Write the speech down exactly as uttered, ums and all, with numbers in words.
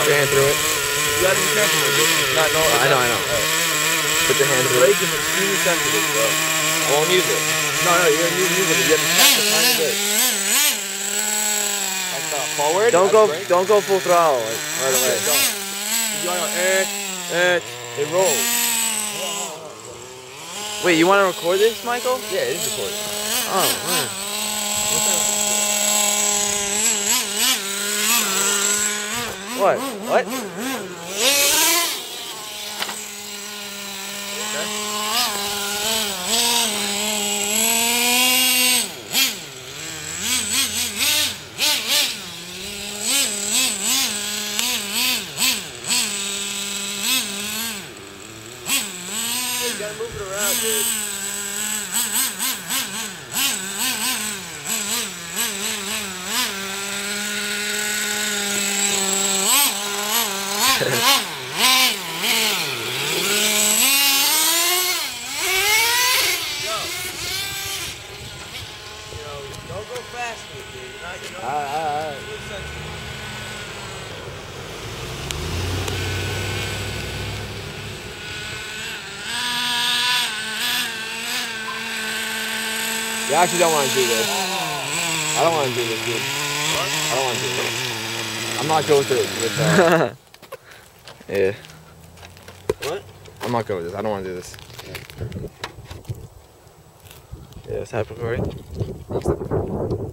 your hand through it. You gotta be careful with it. Not, no, I know, I know. Right. Put your hand The through it. brake is extremely sensitive, bro. I won't use it. No, no, you're gonna use it. You have to tap the tiny bit. Like that. Forward. Don't go, brake. don't go full throttle like, right away. Yeah, don't. You want to eh, eh, it rolls. Wait, you want to record this, Michael? Yeah, it is recorded. Oh, man. What? What? You gotta move it around, dude. You know, don't go fast with it, dude. You're not, you know, Alright, alright, alright. You actually don't want to do this. I don't want to do this, dude. What? I don't want to do this. I'm not good with it. With, uh, yeah. What? I'm not good with this. I don't want to do this. Yeah, it's happening, right?